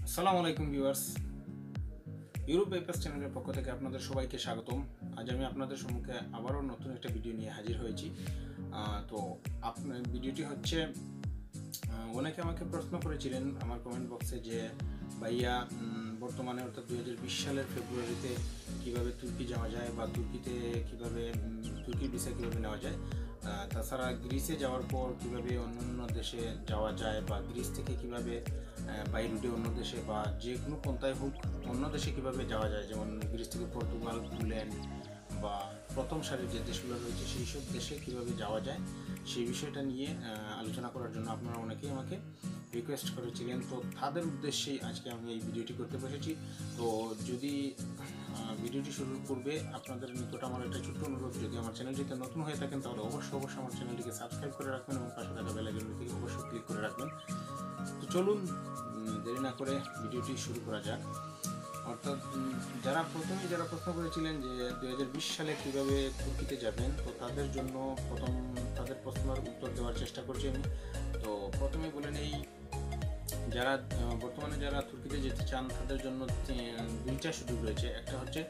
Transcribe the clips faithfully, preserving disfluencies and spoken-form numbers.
আসসালামু আলাইকুম viewers, Europe papers চ্যানেলের পক্ষ থেকে আপনাদের সবাইকে স্বাগতম। আজ আমি আপনাদের সম্মুখে আবারও নতুন একটা ভিডিও নিয়ে হাজির হয়েছি। তো আপনার ভিডিওটি হচ্ছে, অনেকে আমাকে প্রশ্ন করেছিলেন আমার কমেন্ট বক্সে যে ভাইয়া বর্তমানে অর্থাৎ দুই হাজার বিশ সালের ফেব্রুয়ারিতে কিভাবে তুর্কি যাওয়া যায় বা তুর্কিতে কিভাবে তুর্কির ভিসা কীভাবে নেওয়া যায়, তাছাড়া গ্রিসে যাওয়ার পর কিভাবে অন্য দেশে যাওয়া যায় বা গ্রিস থেকে কিভাবে বাই রুটে অন্য দেশে বা যে কোনো পন্থায় হোক অন্য দেশে কিভাবে যাওয়া যায়, যেমন গ্রিস থেকে পর্তুগাল, পোল্যান্ড বা প্রথম সারির যে দেশগুলো রয়েছে সেই সব দেশে কীভাবে যাওয়া যায় সেই বিষয়টা নিয়ে আলোচনা করার জন্য আপনারা অনেকেই আমাকে রিকোয়েস্ট করেছিলেন। তো তাদের উদ্দেশ্যেই আজকে আমি এই ভিডিওটি করতে বসেছি। তো যদি ভিডিওটি শুরুর পূর্বে আপনাদের নিকট আমার একটা ছোট্ট অনুরোধ, যদি আমার চ্যানেলটিতে নতুন হয়ে থাকেন তাহলে অবশ্যই অবশ্যই আমার চ্যানেলটিকে সাবস্ক্রাইব করে রাখবেন এবং পাশে থাকা বেল আইকনটিকে অবশ্যই ক্লিক করে রাখবেন। তো চলুন দেরি না করে ভিডিওটি শুরু করা যাক। অর্থাৎ যারা প্রথমে যারা প্রশ্ন করেছিলেন যে দুই হাজার বিশ সালে কীভাবে তুর্কিতে যাবেন, তো তাদের জন্য প্রথম তাদের প্রশ্নের উত্তর দেওয়ার চেষ্টা করছি আমি। তো প্রথমে বলে নেই, যারা বর্তমানে যারা তুর্কিতে যেতে চান তাদের জন্য দুইটা সুযোগ রয়েছে। একটা হচ্ছে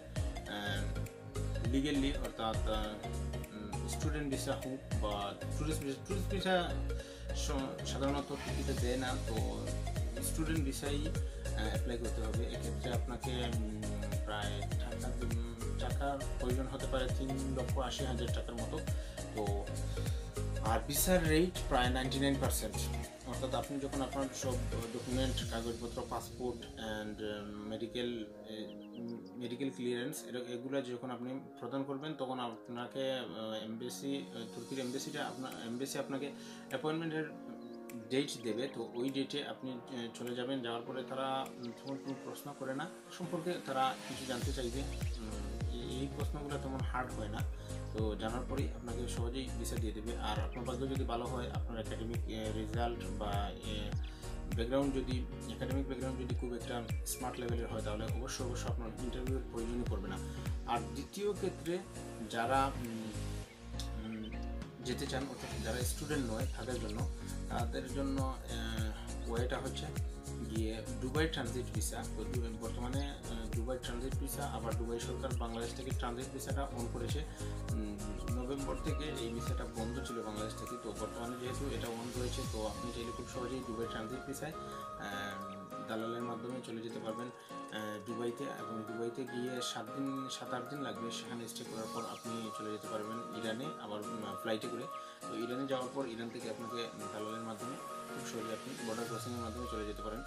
লিগেলি অর্থাৎ স্টুডেন্ট ভিসা হোক বা টুরিস্ট ভিসা। টুরিস্ট ভিসা সাধারণত তুর্কিতে দেয় না, তো স্টুডেন্ট ভিসাই অ্যাপ্লাই করতে হবে। এক্ষেত্রে আপনাকে প্রায় টাকা টাকার প্রয়োজন হতে পারে তিন লক্ষ আশি হাজার টাকার মতো। তো আর ভিসার রেট প্রায় নাইনটি নাইন পার্সেন্ট। অর্থাৎ আপনি যখন আপনার সব ডকুমেন্ট, কাগজপত্র, passport and medical medical clearance এগুলো যখন আপনি প্রদান করবেন, তখন আপনাকে এমবেসি তুর্কির এমবেসিটা আপনার এমবেসি আপনাকে অ্যাপয়েন্টমেন্টের ডেট দেবে। তো ওই ডেটে আপনি চলে যাবেন। যাওয়ার পরে তারা তেমন কোনো প্রশ্ন করে না সম্পর্কে, তারা কিছু জানতে চাইবে। এই প্রশ্নগুলো তেমন হার্ড হয় না, তো জানার পরেই আপনাকে সহজেই ভিসা দিয়ে দেবে। আর আপনার ভাগ্য যদি ভালো হয়, আপনার একাডেমিক রেজাল্ট বা ব্যাকগ্রাউন্ড যদি একাডেমিক ব্যাকগ্রাউন্ড যদি খুব একটা স্মার্ট লেভেলের হয়, তাহলে অবশ্যই অবশ্যই আপনার ইন্টারভিউর প্রয়োজনই পড়বে না। আর দ্বিতীয় ক্ষেত্রে যারা যেতে চান, অর্থাৎ যারা স্টুডেন্ট নয় তাদের জন্য তাদের জন্য ওয়েটা হচ্ছে গিয়ে দুবাই ট্রানজিট ভিসা। তো বর্তমানে দুবাই ট্রানজিট ভিসা, আবার দুবাই সরকার বাংলাদেশ থেকে ট্রানজিট ভিসাটা অন করেছে। নভেম্বর থেকে এই ভিসাটা বন্ধ ছিল বাংলাদেশ থেকে, তো বর্তমানে যেহেতু এটা অন রয়েছে, তো আপনি চাইলে খুব সহজেই দুবাই ট্রানজিট ভিসায় দালালের মাধ্যমে চলে যেতে পারবেন দুবাইতে, এবং দুবাইতে গিয়ে সাত দিন সাত আট দিন লাগবে। সেখানে স্টে করার পর আপনি চলে যেতে পারবেন ইরানে, আবার ফ্লাইটে করে। তো ইরানে যাওয়ার পর ইরান থেকে আপনাকে দালালের মাধ্যমে খুব সহজে আপনি বর্ডার ক্রসিংয়ের মাধ্যমে চলে যেতে পারেন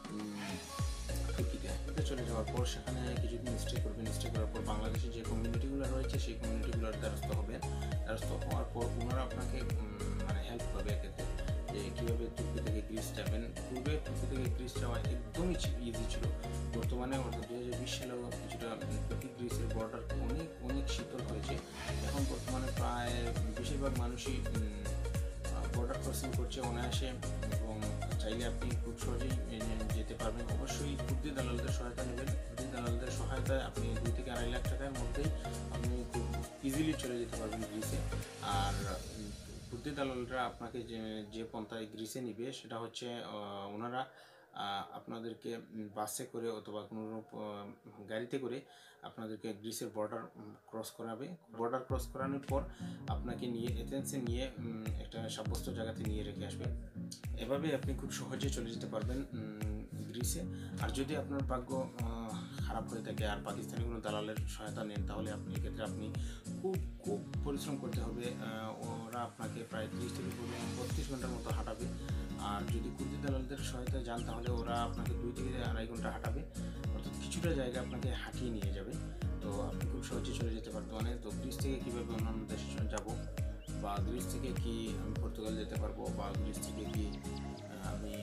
তুর্কিতে। চলে যাওয়ার পর সেখানে কিছুদিন স্টে করবেন। স্টে করার পর বাংলাদেশের যে কমিউনিটিগুলো রয়েছে সেই কমিউনিটিগুলোর দ্বারস্থ হবেন। দ্বারস্থ হওয়ার পর ওনারা আপনাকে মানে হেল্প করবে এক্ষেত্রে যে কীভাবে তুর্কি থেকে গ্রিস যাবেন। পূর্বে তুর্কি থেকে গ্রিস যাওয়া একদমই ইজি ছিল। বর্তমানে অর্থাৎ দুই হাজার বিশ সালেও কিছুটা তুর্কি গ্রিসের বর্ডার অনেক অনেক শীতল হয়েছে। এখন বর্তমানে প্রায় বেশিরভাগ মানুষই বর্ডার ক্রসিং করছে অনায়াসে, এবং চাইলে আপনি খুব সহজেই যেতে পারবেন। অবশ্যই কুর্দি দালালদের সহায়তা নেবেন। কুর্দি দালালদের সহায়তায় আপনি দুই থেকে আড়াই লাখ টাকার মধ্যেই আপনি খুব ইজিলি চলে যেতে পারবেন গ্রিসে। আর কুর্দি দালালরা আপনাকে যে যে পন্থায় গ্রিসে নিবে সেটা হচ্ছে ওনারা আপনাদেরকে বাসে করে অথবা কোনো গাড়িতে করে আপনাদেরকে গ্রিসের বর্ডার ক্রস করাবে। বর্ডার ক্রস করানোর পর আপনাকে নিয়ে এথেন্সে নিয়ে একটা সাব্যস্ত জায়গাতে নিয়ে রেখে আসবে। এভাবে আপনি খুব সহজে চলে যেতে পারবেন গ্রিসে। আর যদি আপনার ভাগ্য খারাপ হয়ে থাকে আর পাকিস্তানি কোনো দালালের সহায়তা নেন, তাহলে আপনি এক্ষেত্রে আপনি খুব খুব পরিশ্রম করতে হবে। ওরা আপনাকে প্রায় ত্রিশ থেকে বত্রিশ ঘন্টার মতো হাঁটাবে। আর যদি কুর্দি দালালদের সহায়তা যান, তাহলে ওরা আপনাকে দুই থেকে আড়াই ঘন্টা হাঁটাবে, অর্থাৎ কিছুটা জায়গা আপনাকে হাঁটিয়ে নিয়ে যাবে। তো আপনি খুব সহজে চলে যেতে পারবেন। মানে তো গ্রিস থেকে কীভাবে অন্যান্য দেশে যাব, বা গ্রিস থেকে কি আমি পর্তুগাল যেতে পারবো, বা গ্রিস থেকে কি আমি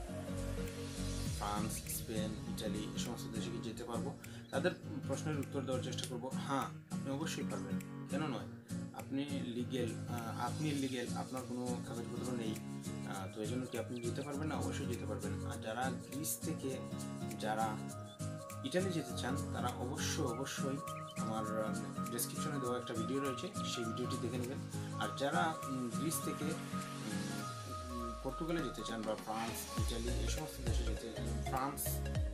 ফ্রান্স, স্পেন, ইটালি এই সমস্ত দেশে কি যেতে পারবো, তাদের প্রশ্নের উত্তর দেওয়ার চেষ্টা করব। হ্যাঁ, আপনি অবশ্যই পারবেন, কেন নয়। আপনি লিগেল, আপনি লিগেল, আপনার কোনো কাগজপত্র নেই, তো এই জন্য কি আপনি যেতে পারবেন না? অবশ্যই যেতে পারবেন। আর যারা গ্রিস থেকে যারা ইটালি যেতে চান, তারা অবশ্যই অবশ্যই আমার ডেসক্রিপশনে দেওয়া একটা ভিডিও রয়েছে, সেই ভিডিওটি দেখে নেবেন। আর যারা গ্রিস থেকে পর্তুগালে যেতে চান বা ফ্রান্স, ইটালি এই সমস্ত দেশে যেতে, ফ্রান্স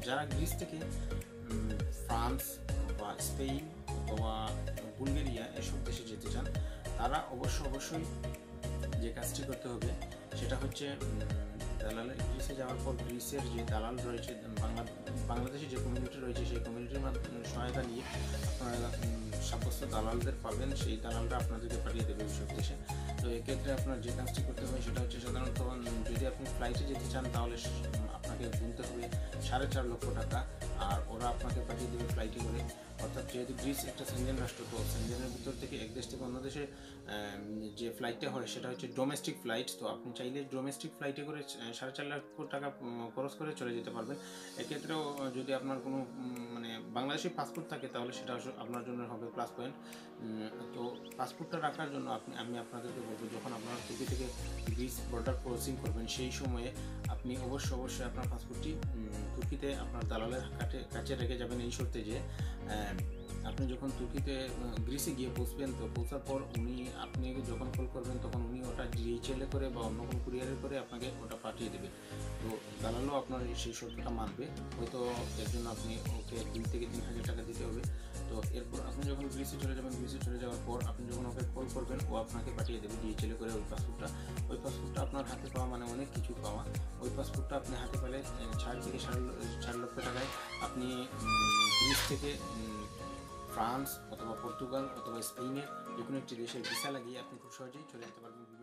যারা গ্রিস থেকে ফ্রান্স বা স্পেন অথবা বুলগেরিয়া এসব দেশে যেতে চান তারা অবশ্য অবশ্যই যে কাজটি করতে হবে সেটা হচ্ছে দালাল গ্রিসে যাওয়ার পর গ্রিসের যে দালাল রয়েছে বাংলা বাংলাদেশে যে কমিউনিটি রয়েছে সেই কমিউনিটির মাধ্যমে সহায়তা নিয়ে আপনারা সাব্যস্ত দালালদের পাবেন, সেই দালালরা আপনাদেরকে পাঠিয়ে দেবে ওইসব দেশে। তো এক্ষেত্রে আপনার যে কাজটি করতে হবে সেটা হচ্ছে সাধারণত যদি আপনি ফ্লাইটে যেতে চান তাহলে আপনাকে গুনতে হবে সাড়ে চার লক্ষ টাকা, আর ওরা আপনাকে পাঠিয়ে দেবে ফ্লাইটে করে। অর্থাৎ যেহেতু গ্রিস একটা সেনজেন রাষ্ট্র, তো সেনজেনের ভিতর থেকে এক দেশ থেকে অন্য দেশে যে ফ্লাইটটা হয় সেটা হচ্ছে ডোমেস্টিক ফ্লাইট। তো আপনি চাইলে ডোমেস্টিক ফ্লাইটে করে সাড়ে চার লক্ষ টাকা খরচ করে চলে যেতে পারবেন। এক্ষেত্রেও যদি আপনার কোনো মানে বাংলাদেশি পাসপোর্ট থাকে তাহলে সেটা আপনার জন্য হবে প্লাস পয়েন্ট। তো পাসপোর্টটা রাখার জন্য আপনি আমি আপনাদেরকে বলবো, যখন আপনারা তুর্কি থেকে গ্রিস বর্ডার ক্রসিং করবেন সেই সময়ে আপনি অবশ্যই অবশ্যই আপনার পাসপোর্টটি তুর্কিতে আপনার দালালের কাছে কাছে রেখে যাবেন, এই শর্তে যে আপনি যখন তুর্কিতে গ্রিসে গিয়ে পৌঁছবেন, তো পৌঁছার পর উনি আপনি যখন কল করবেন তখন উনি ওটা ডিএইচএলে করে বা অন্য কোনো কুরিয়ারে করে আপনাকে ওটা পাঠিয়ে দেবে। তো দালালও আপনার সেই শর্তটা মানবে, হয়তো এর জন্য আপনি ওকে দুই থেকে তিন হাজার টাকা দিতে হবে। তো এরপর আপনি যখন গ্রিসে চলে যাবেন, গ্রিসে চলে যাওয়ার পর আপনি যখন ওকে কল করবেন ও আপনাকে পাঠিয়ে দেবে ডিএইচএলে করে ওই পাসপোর্টটা। ওই পাসপোর্টটা আপনার হাতে পাওয়া মানে অনেক কিছু পাওয়া। ওই পাসপোর্টটা আপনি হাতে পেলে চার থেকে সাড়ে চার লক্ষ টাকায় আপনি গ্রিস থেকে ফ্রান্স অথবা পর্তুগাল অথবা স্পেনের যে কোনো একটি দেশের ভিসা লাগিয়ে আপনি খুব সহজেই চলে যেতে পারবেন।